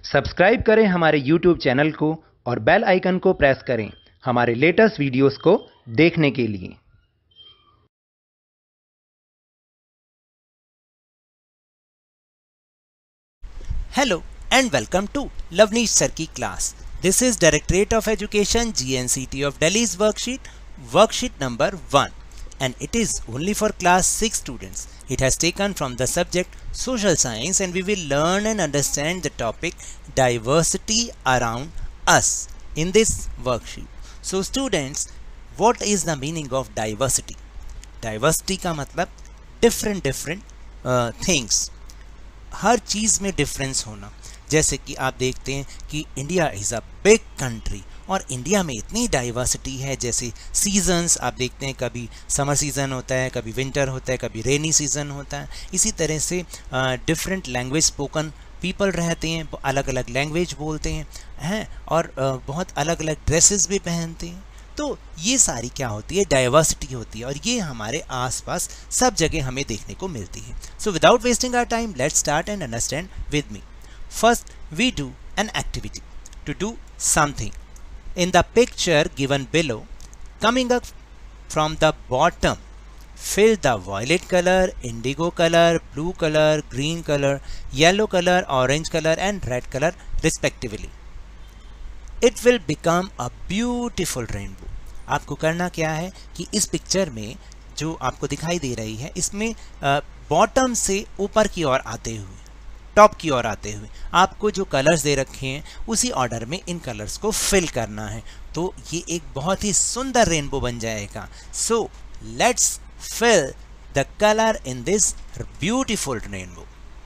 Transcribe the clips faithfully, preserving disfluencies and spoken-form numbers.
Subscribe करें हमारे YouTube channel को और बेल आइकन को प्रेस करें हमारे लेटेस्ट वीडियोस को देखने के लिए। Hello and welcome to Lavneesh Sir की class. This is Directorate of Education G N C T of Delhi's worksheet, worksheet number one, and it is only for class six students. It has taken from the subject Social Science, and we will learn and understand the topic diversity around us in this worksheet. So students, what is the meaning of diversity? Diversity का मतलब different different uh, things. हर चीज़ में difference होना। जैसे कि आप देखते हैं कि India is a big country और इंडिया में इतनी डाइवर्सिटी है। जैसे सीजन्स आप देखते हैं, कभी समर सीज़न होता है, कभी विंटर होता है, कभी रेनी सीज़न होता है। इसी तरह से डिफरेंट लैंग्वेज स्पोकन पीपल रहते हैं, अलग अलग लैंग्वेज बोलते हैं हैं और uh, बहुत अलग अलग ड्रेसेस भी पहनते हैं। तो ये सारी क्या होती है, डाइवर्सिटी होती है, और ये हमारे आसपास सब जगह हमें देखने को मिलती है। So without wasting our time, let's start and understand with me. First we do an activity to do something in the picture given below, coming up from the bottom, fill the violet color, indigo color, blue color, green color, yellow color, orange color and red color respectively. It will become a beautiful rainbow. आपको करना क्या है कि इस picture में जो आपको दिखाई दे रही है, इसमें बॉटम से ऊपर की ओर आते हुए, टॉप की ओर आते हुए आपको जो कलर्स दे रखे हैं उसी ऑर्डर में इन कलर्स को फिल करना है। तो ये एक बहुत ही सुंदर रेनबो बन जाएगा। So let's fill the color in this beautiful rainbow.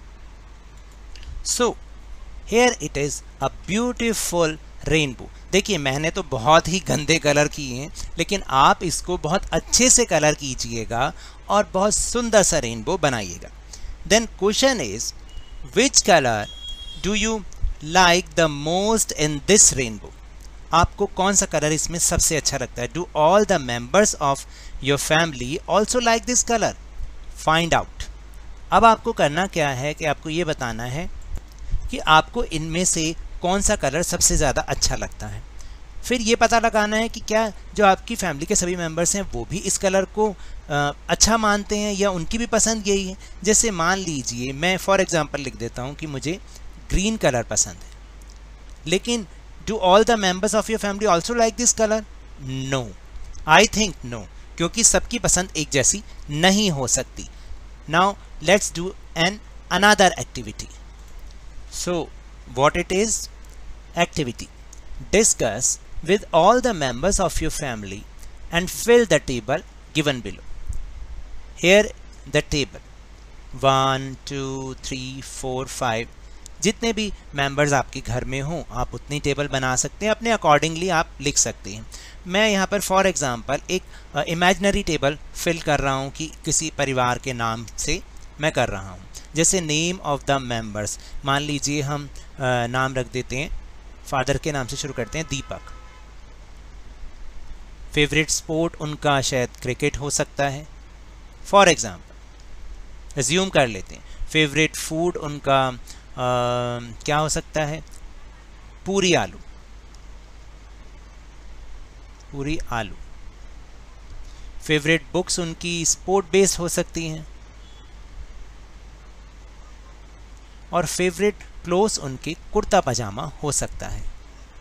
So here it is a beautiful rainbow. देखिए मैंने तो बहुत ही गंदे कलर किए हैं, लेकिन आप इसको बहुत अच्छे से कलर कीजिएगा और बहुत सुंदर सा रेनबो बनाइएगा। Then question is, which color do you like the most in this rainbow? आपको कौन सा कलर इसमें सबसे अच्छा लगता है? Do all the members of your family also like this colour? Find out. अब आपको करना क्या है कि आपको ये बताना है कि आपको इनमें से कौन सा कलर सबसे ज़्यादा अच्छा लगता है। फिर ये पता लगाना है कि क्या जो आपकी फैमिली के सभी मेंबर्स हैं वो भी इस कलर को आ, अच्छा मानते हैं या उनकी भी पसंद यही है। जैसे मान लीजिए मैं फॉर एग्ज़ाम्पल लिख देता हूँ कि मुझे ग्रीन कलर पसंद है, लेकिन do all the members of your family also like this color? No, I think no, क्योंकि सबकी पसंद एक जैसी नहीं हो सकती। Now let's do an another activity. So what it is? Activity. Discuss with all the members of your family and fill the table given below. Here the table one, two, three, four, five. जितने भी members आपके घर में हों आप उतनी table बना सकते हैं, अपने अकॉर्डिंगली आप लिख सकते हैं। मैं यहाँ पर फॉर एग्ज़ाम्पल एक इमेजिनरी टेबल फिल कर रहा हूँ कि किसी परिवार के नाम से मैं कर रहा हूँ। जैसे नेम ऑफ द मेंबर्स, मान लीजिए हम आ, नाम रख देते हैं, फादर के नाम से शुरू करते हैं दीपक। फेवरेट स्पोर्ट उनका शायद क्रिकेट हो सकता है, फॉर एग्ज़ाम्पल एज्यूम कर लेते हैं। फेवरेट फूड उनका Uh, क्या हो सकता है? पूरी आलू, पूरी आलू। फेवरेट बुक्स उनकी स्पोर्ट बेस्ड हो सकती हैं, और फेवरेट क्लोथ्स उनके कुर्ता पजामा हो सकता है।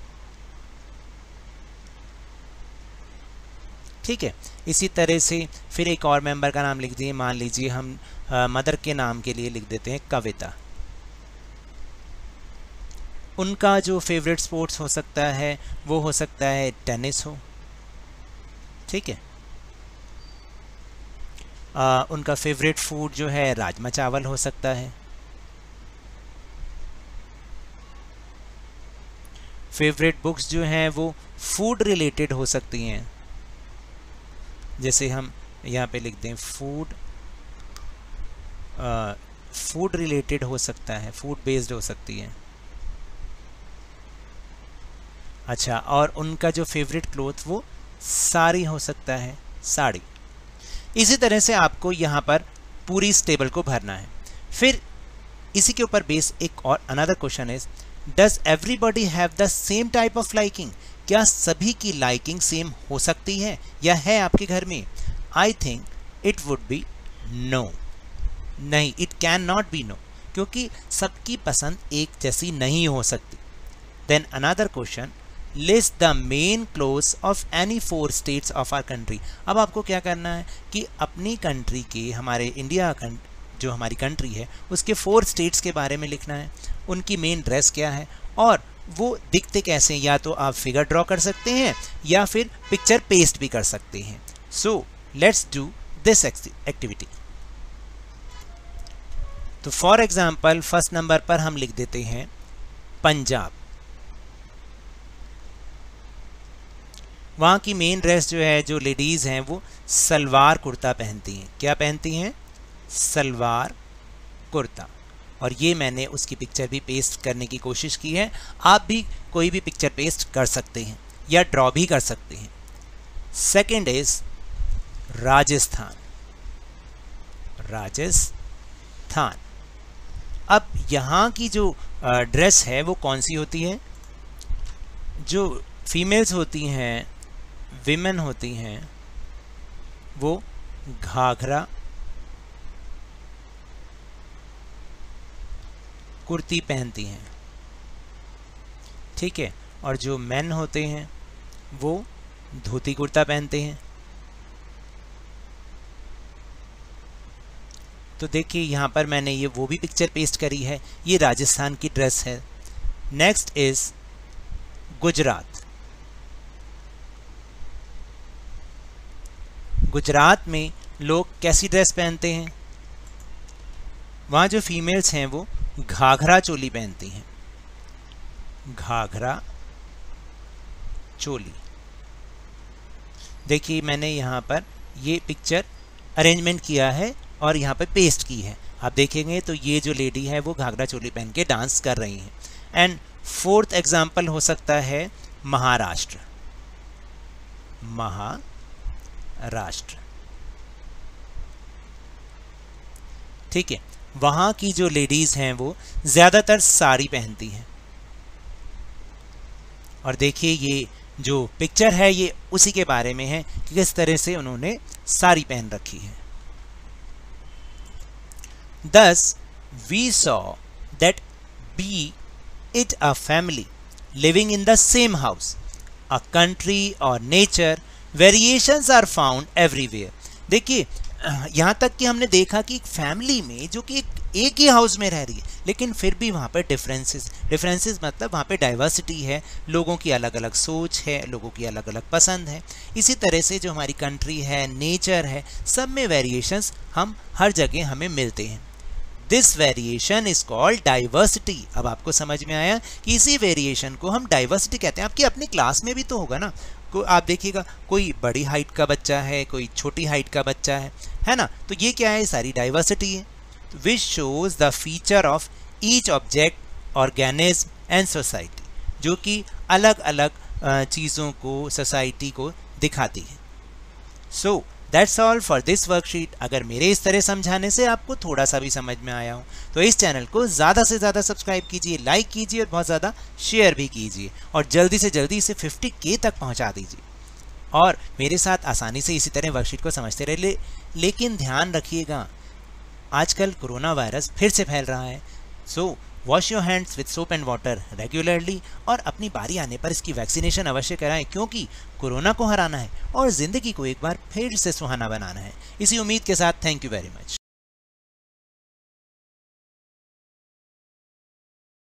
ठीक है, इसी तरह से फिर एक और मेंबर का नाम लिख दिए। मान लीजिए हम मदर के नाम के लिए लिख देते हैं कविता। उनका जो फेवरेट स्पोर्ट्स हो सकता है वो हो सकता है टेनिस हो। ठीक है, आ, उनका फेवरेट फूड जो है राजमा चावल हो सकता है। फेवरेट बुक्स जो हैं वो फूड रिलेटेड हो सकती हैं। जैसे हम यहाँ पे लिख दें फूड, फूड रिलेटेड हो सकता है, फूड बेस्ड हो सकती है। अच्छा, और उनका जो फेवरेट क्लोथ वो साड़ी हो सकता है, साड़ी। इसी तरह से आपको यहाँ पर पूरी इस टेबल को भरना है। फिर इसी के ऊपर बेस एक और another question is, does everybody have the same type of liking? क्या सभी की लाइकिंग सेम हो सकती है या है आपके घर में? I think it would be no, नहीं, it can not be no, क्योंकि सबकी पसंद एक जैसी नहीं हो सकती। Then another question, list the main clothes of any four states of our country. अब आपको क्या करना है कि अपनी कंट्री के, हमारे इंडिया जो हमारी कंट्री है उसके फोर स्टेट्स के बारे में लिखना है, उनकी मेन ड्रेस क्या है और वो दिखते कैसे हैं। या तो आप फिगर ड्रॉ कर सकते हैं या फिर पिक्चर पेस्ट भी कर सकते हैं। So let's do this activity. तो फॉर एग्जाम्पल फर्स्ट नंबर पर हम लिख देते हैं पंजाब। वहाँ की मेन ड्रेस जो है, जो लेडीज़ हैं वो सलवार कुर्ता पहनती हैं। क्या पहनती हैं? सलवार कुर्ता। और ये मैंने उसकी पिक्चर भी पेस्ट करने की कोशिश की है। आप भी कोई भी पिक्चर पेस्ट कर सकते हैं या ड्रॉ भी कर सकते हैं। Second is Rajasthan. राजस्थान। अब यहाँ की जो ड्रेस है वो कौन सी होती है? जो फीमेल्स होती हैं, विमेन होती हैं, वो घाघरा कुर्ती पहनती हैं, ठीक है। और जो मेन होते हैं वो धोती कुर्ता पहनते हैं। तो देखिए यहाँ पर मैंने ये वो भी पिक्चर पेस्ट करी है, ये राजस्थान की ड्रेस है। Next is Gujarat. गुजरात में लोग कैसी ड्रेस पहनते हैं? वहाँ जो फीमेल्स हैं वो घाघरा चोली पहनती हैं। घाघरा चोली। देखिए मैंने यहाँ पर ये पिक्चर अरेंजमेंट किया है और यहाँ पर पेस्ट की है। आप देखेंगे तो ये जो लेडी है वो घाघरा चोली पहन के डांस कर रही हैं। एंड फोर्थ एग्जाम्पल हो सकता है महाराष्ट्र। महाराष्ट्र, ठीक है। वहाँ की जो लेडीज हैं वो ज़्यादातर साड़ी पहनती हैं। और देखिए ये जो पिक्चर है ये उसी के बारे में है कि किस तरह से उन्होंने साड़ी पहन रखी है। Thus we saw that be it a family living in the same house, a country or nature, variations are found everywhere। देखिए यहाँ तक कि हमने देखा कि एक फैमिली में जो कि एक, एक ही हाउस में रह रही है लेकिन फिर भी वहाँ पर डिफरेंसेस डिफरेंसेस मतलब वहाँ पे डाइवर्सिटी है, लोगों की अलग अलग सोच है, लोगों की अलग अलग पसंद है। इसी तरह से जो हमारी कंट्री है, नेचर है, सब में वेरिएशंस हम हर जगह हमें मिलते हैं। This variation is called diversity. अब आपको समझ में आया कि इसी वेरिएशन को हम डाइवर्सिटी कहते हैं। आपकी अपनी क्लास में भी तो होगा ना, को आप देखिएगा कोई बड़ी हाइट का बच्चा है, कोई छोटी हाइट का बच्चा है, है ना। तो ये क्या है? सारी डाइवर्सिटी है। Which shows the feature of each object, organism and society, जो कि अलग अलग चीज़ों को, सोसाइटी को दिखाती है। So that's all for this worksheet. अगर मेरे इस तरह समझाने से आपको थोड़ा सा भी समझ में आया हो तो इस चैनल को ज़्यादा से ज़्यादा सब्सक्राइब कीजिए, लाइक कीजिए और बहुत ज़्यादा शेयर भी कीजिए और जल्दी से जल्दी इसे फिफ्टी के तक पहुंचा दीजिए। और मेरे साथ आसानी से इसी तरह वर्कशीट को समझते रहे। ले, लेकिन ध्यान रखिएगा आजकल कोरोना वायरस फिर से फैल रहा है। So wash your hands with soap and water regularly और अपनी बारी आने पर इसकी वैक्सीनेशन अवश्य कराएं, क्योंकि कोरोना को हराना है और ज़िंदगी को एक बार फिर से सुहाना बनाना है। इसी उम्मीद के साथ थैंक यू वेरी मच।